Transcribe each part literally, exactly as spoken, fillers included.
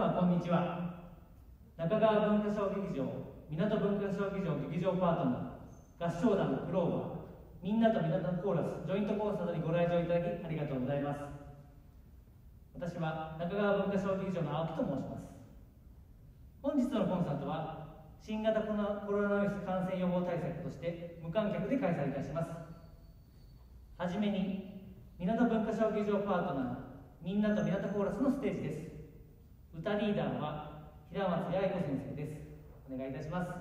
様こんにちは。中川文化小劇場、港文化小劇場劇場パートナー、合唱団クローバー、みんなと港コーラスジョイントコンサートにご来場いただきありがとうございます。私は中川文化小劇場の青木と申します。本日のコンサートは新型コロナウイルス感染予防対策として無観客で開催いたします。はじめに港文化小劇場パートナー、みんなと港コーラスのステージです。歌リーダーは平松八重子先生です。お願いいたします。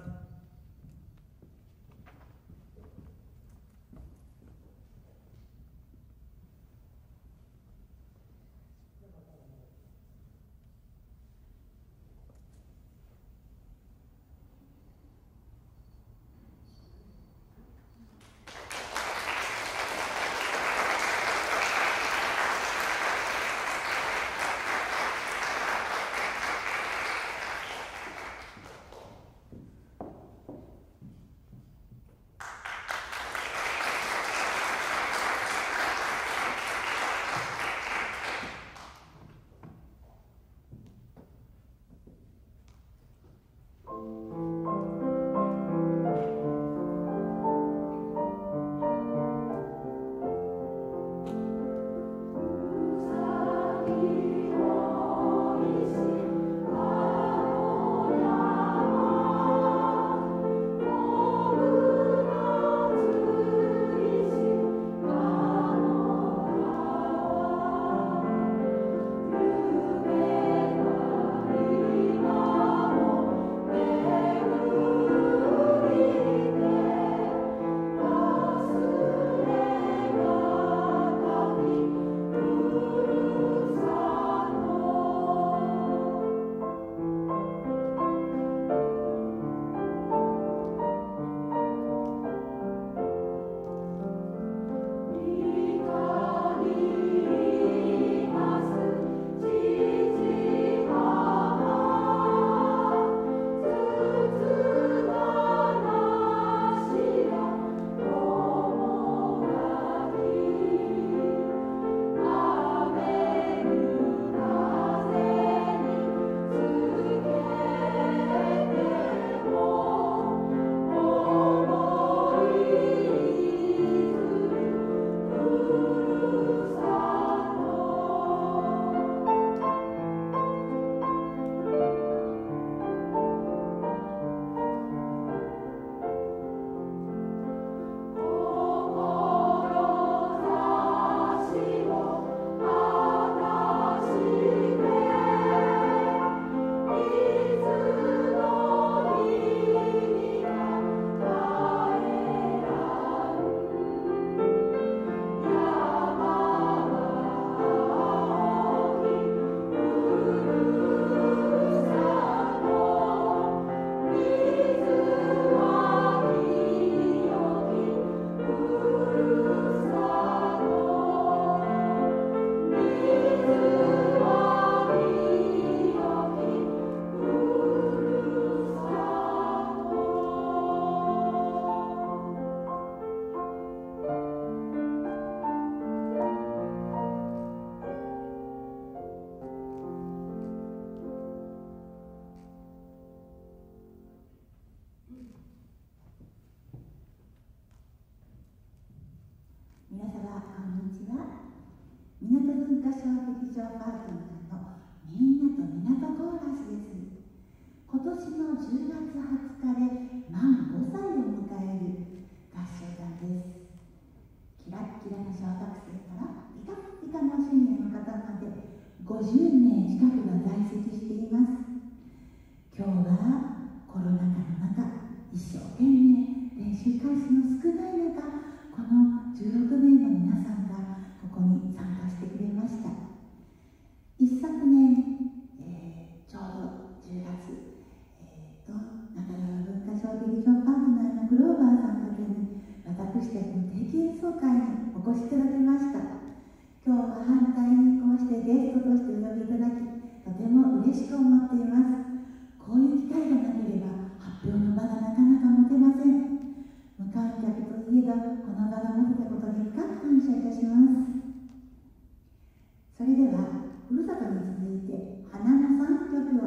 皆様こんにちは。港文化小劇場パートナーのみんなと港コーラスです。今年のじゅうがつはつかで満ごさいを迎える合唱団です。キラッキラな小学生からピカピカのシニアの方までごじゅうねん近くが在籍しています。今日はコロナ禍の中、一生懸命練習回数の少ない中、このじゅうろくめいの皆さんがここに参加してくれました。一昨年、えー、ちょうどじゅうがつ、えー、と中川文化小劇場パートナーのグローバーさんだけに私たちの定期演奏会にお越しいただきました。今日は反対にこうしてゲストとしてお呼びいただき、とても嬉しく思っています。こういう機会がなければ発表の場がなかなか持てません。無観客といえばこの場が持てたことに深く感謝いたします。それではふるさとに続いて花のさんきょく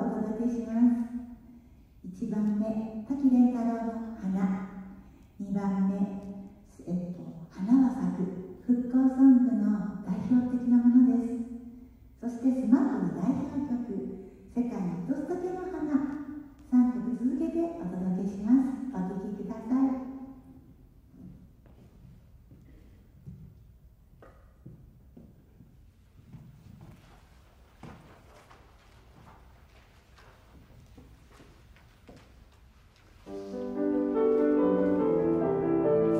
いちばんめ滝蓮太郎の花、にばんめ、えっと、花は咲く復興ソングの代表的なものです。そしてスマップの代表曲世界に一つだけの花、さんきょく続けてお届けします。お聴きください。 「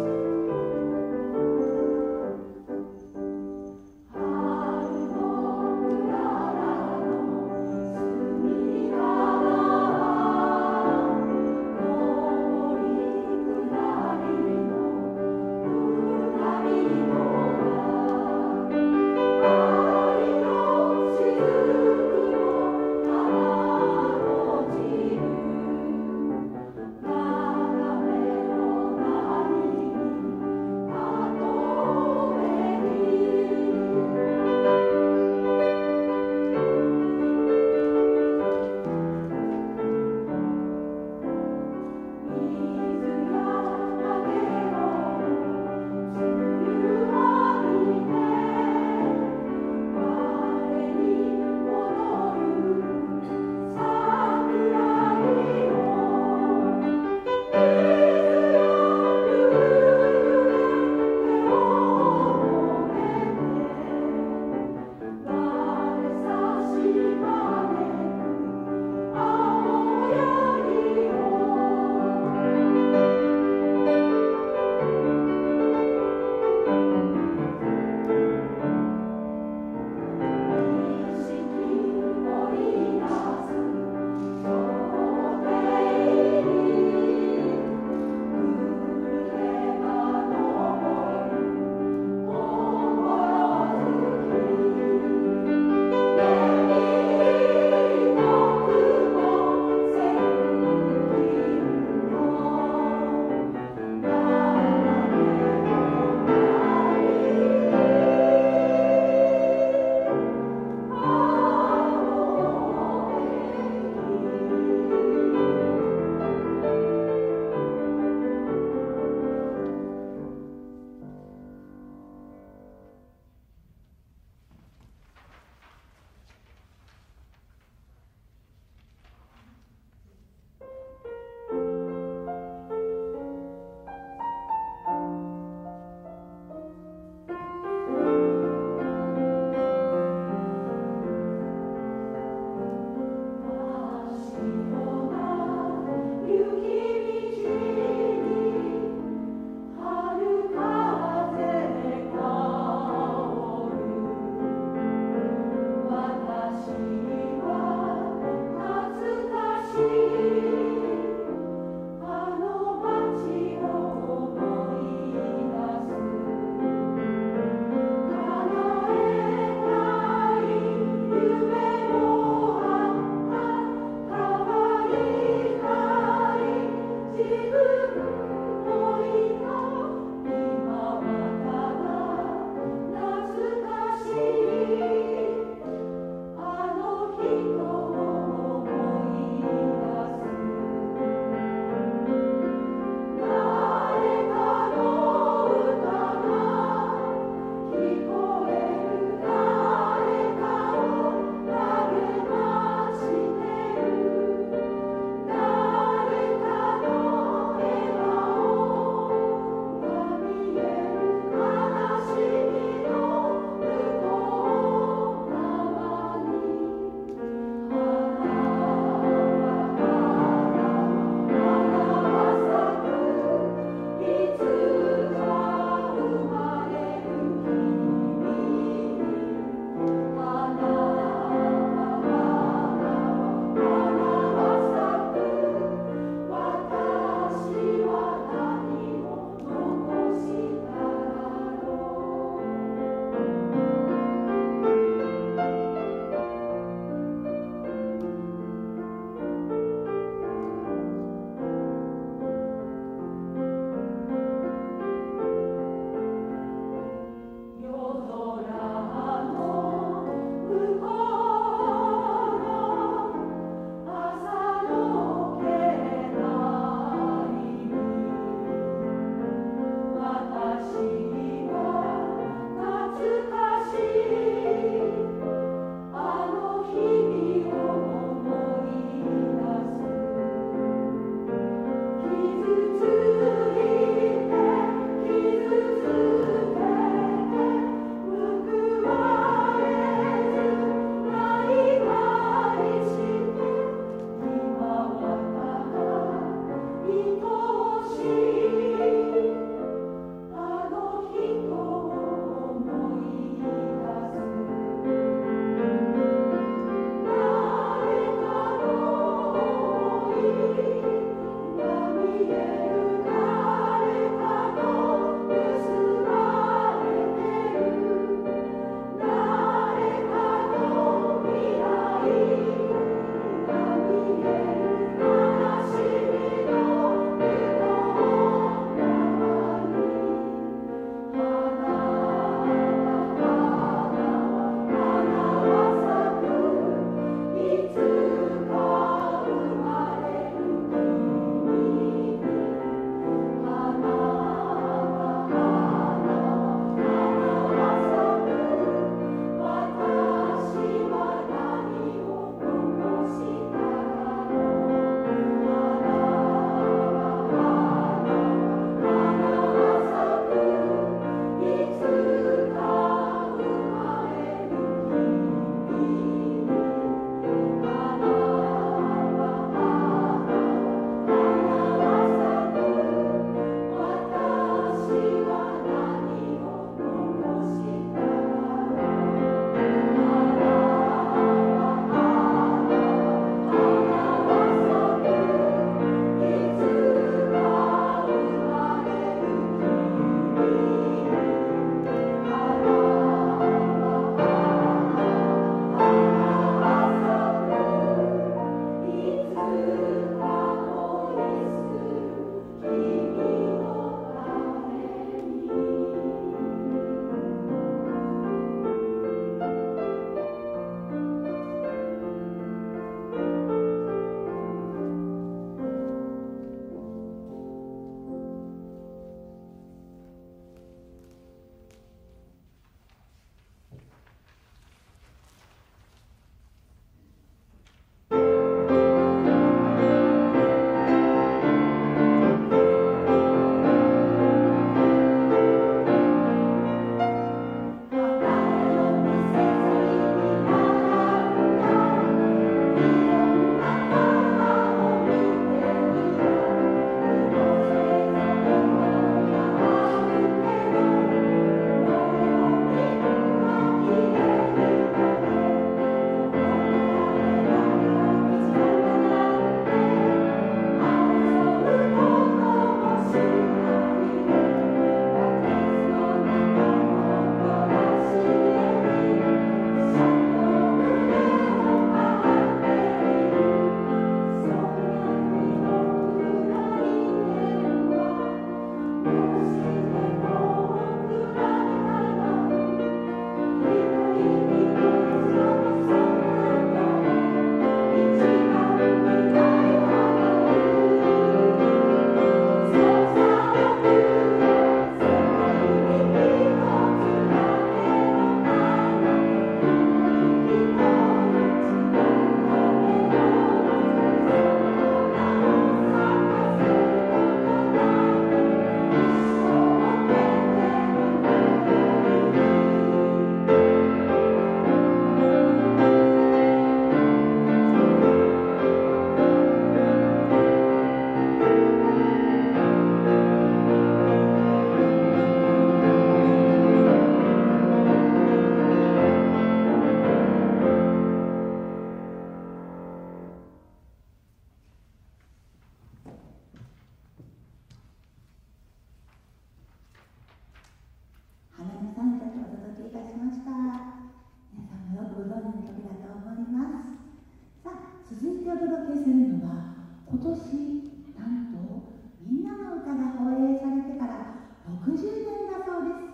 お届けするのは、今年なんとみんなの歌が放映されてからろくじゅうねんだそうです。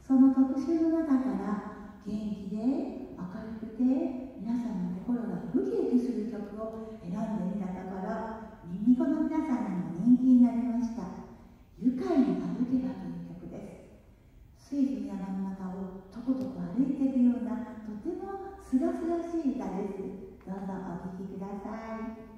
その特集の中から元気で明るくて皆さんの心がウキウキする曲を選んでみたところ、耳子の皆さんにも人気になりました。愉快に歩けばという曲です。水分山の中をとことこ歩いているような、とてもすがすがしい歌です。どうぞお聴きください。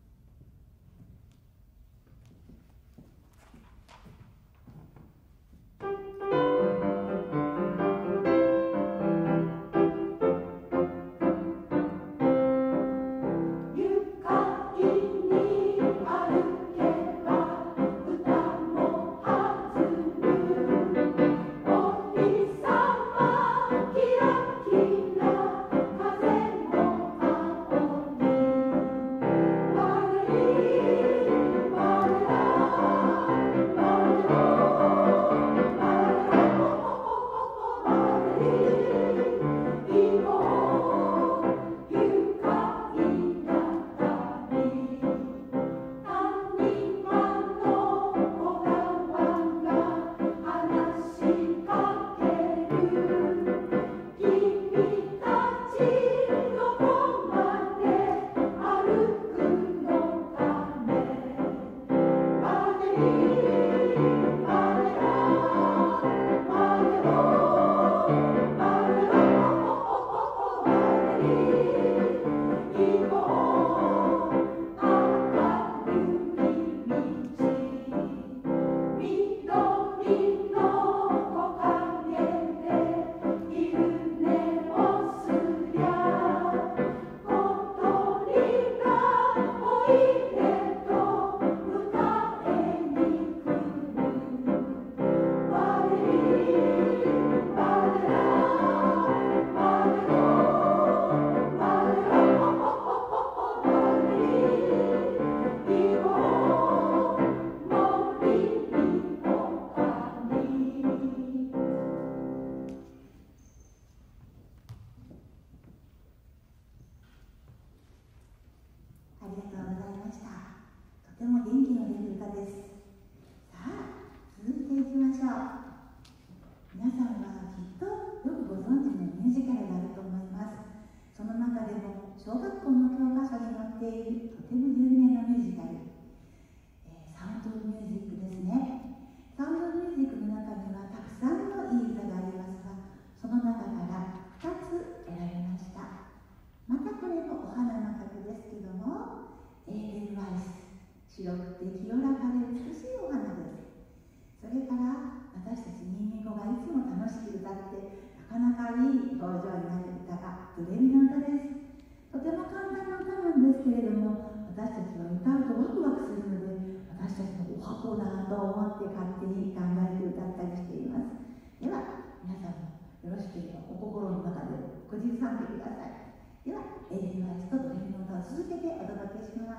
小学校の教科書に載っているとても有名なミュージカル、えー、サウンド・オブ・ミュージックですね。サウンド・オブ・ミュージックの中にはたくさんのいい歌がありますが、その中からふたつ選びました。またこれもお花の曲ですけども、エーデルワイス、白くて清らかで美しいお花です。それから私たちミミコがいつも楽しく歌ってなかなかいい表情になる歌がドレミの歌です。とても簡単な歌なんですけれども、私たちは歌うとワクワクするので、私たちのお箱だと思って勝手に考えて歌ったりしています。では皆さんもよろしければお心の中でご自賛美ください。ではエレン・ワイスとドレミの歌を続けてお届けします。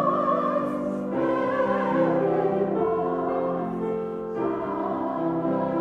Bye.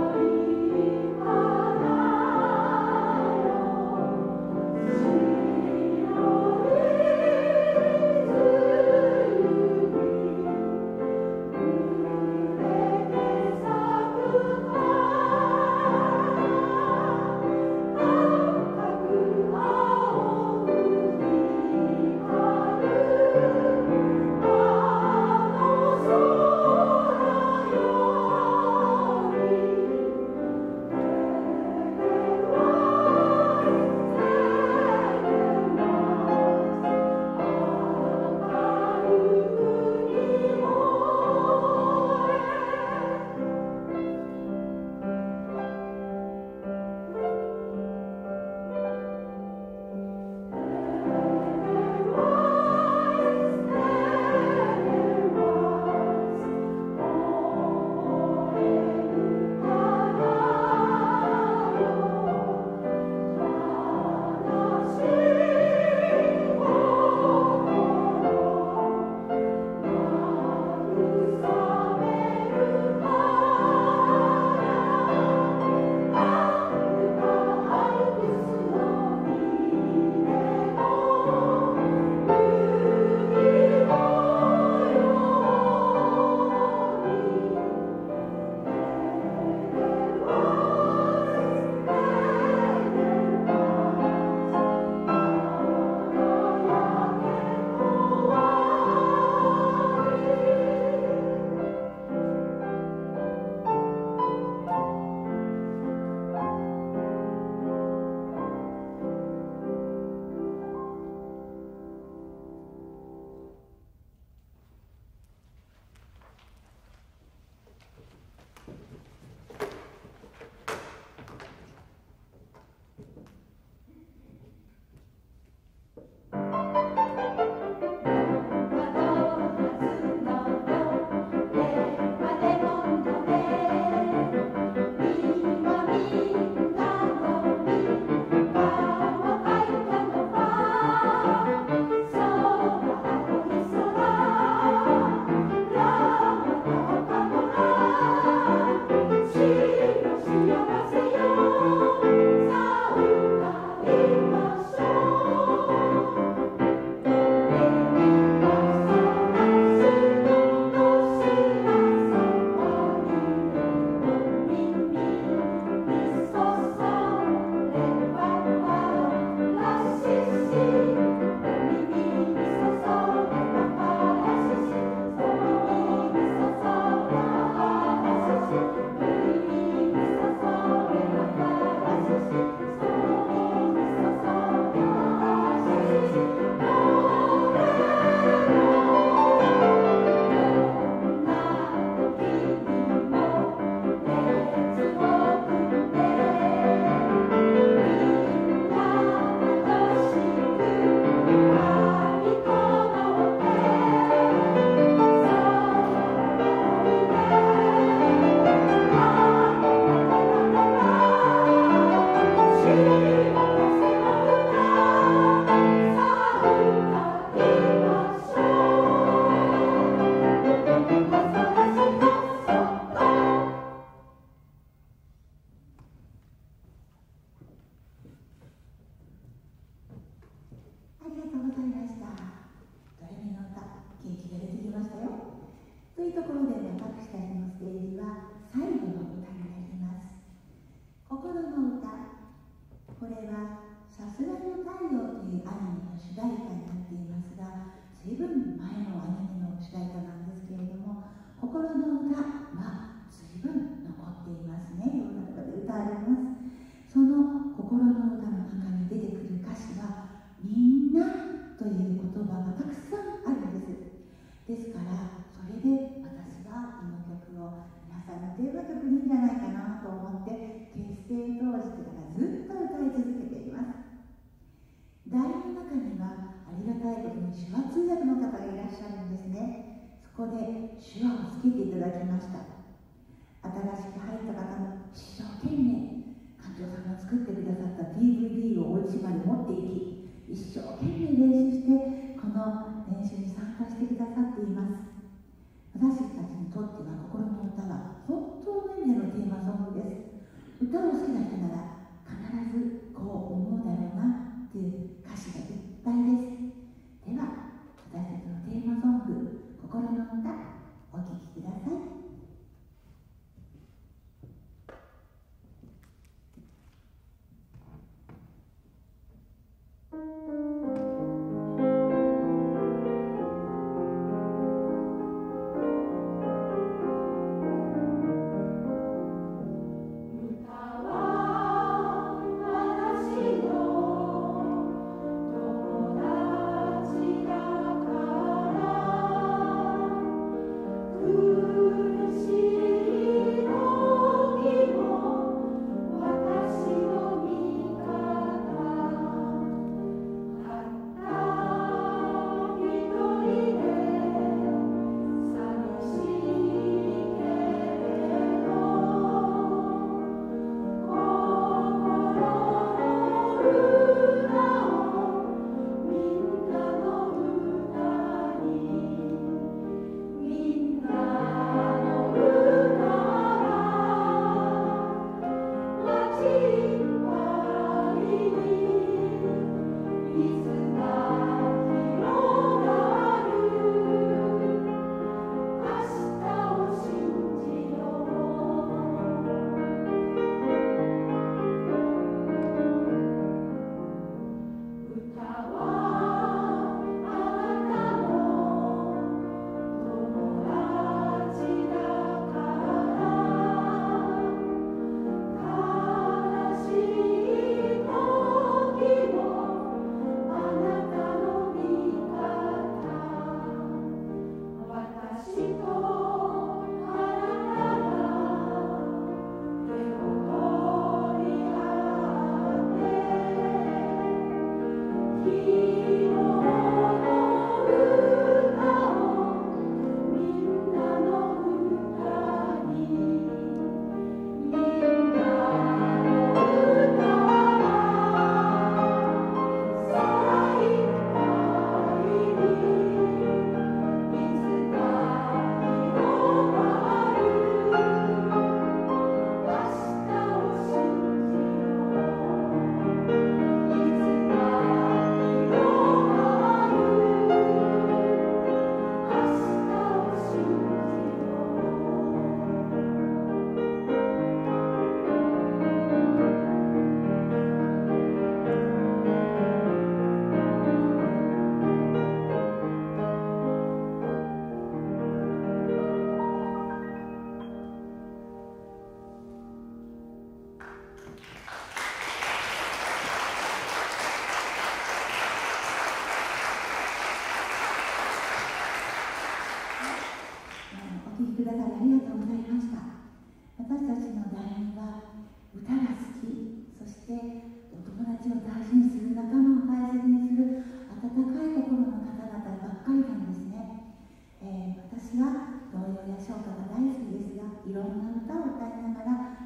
ださりありがとうございました。私たちの団員は歌が好き、そしてお友達を大事にする、仲間を大切にする温かい心の方々ばっかりなんですね。えー、私は童謡や唱歌が大好きですが、いろんな歌を歌いながら